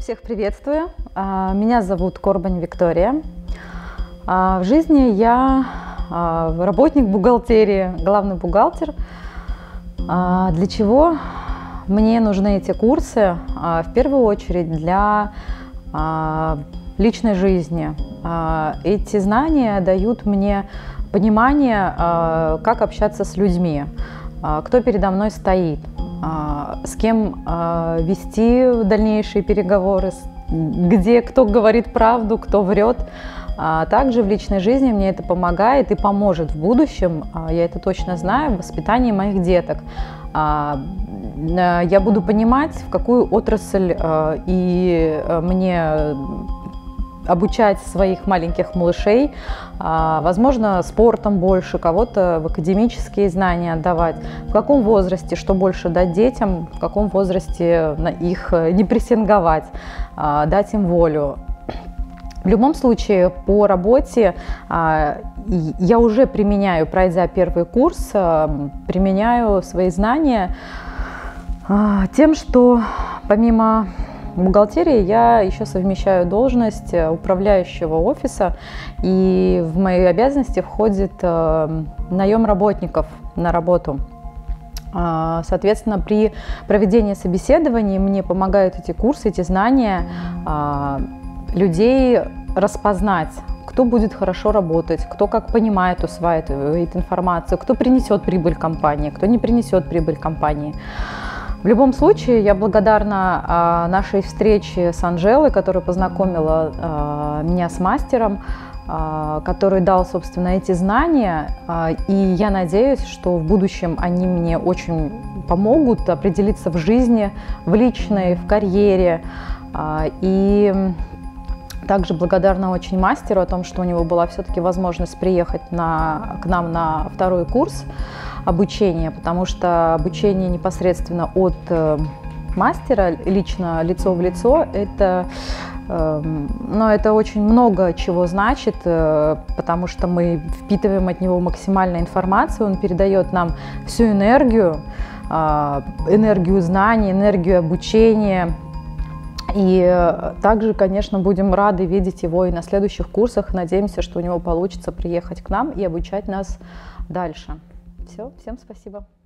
Всех приветствую. Меня зовут Корбань Виктория. В жизни я работник бухгалтерии, главный бухгалтер. Для чего мне нужны эти курсы? В первую очередь для личной жизни. Эти знания дают мне понимание, как общаться с людьми, кто передо мной стоит, с кем вести дальнейшие переговоры, где кто говорит правду, кто врет. Также в личной жизни мне это помогает и поможет в будущем, я это точно знаю, в воспитании моих деток. Я буду понимать, в какую отрасль и мне обучать своих маленьких малышей, возможно, спортом больше, кого-то в академические знания отдавать, в каком возрасте, что больше дать детям, в каком возрасте их не прессинговать, дать им волю. В любом случае, по работе я уже применяю, пройдя первый курс, применяю свои знания тем, что помимо бухгалтерии я еще совмещаю должность управляющего офиса, и в мои обязанности входит наем работников на работу. Соответственно, при проведении собеседований мне помогают эти курсы, эти знания людей распознать, кто будет хорошо работать, кто как понимает, усваивает информацию, кто принесет прибыль компании, кто не принесет прибыль компании. В любом случае, я благодарна нашей встрече с Анжелой, которая познакомила меня с мастером, который дал, собственно, эти знания. И я надеюсь, что в будущем они мне очень помогут определиться в жизни, в личной, в карьере. И также благодарна очень мастеру о том, что у него была все-таки возможность приехать к нам на второй курс обучения, потому что обучение непосредственно от мастера, лично лицо в лицо, это очень много чего значит, потому что мы впитываем от него максимальную информацию, он передает нам всю энергию, энергию знаний, энергию обучения. И также, конечно, будем рады видеть его и на следующих курсах. Надеемся, что у него получится приехать к нам и обучать нас дальше. Все, всем спасибо.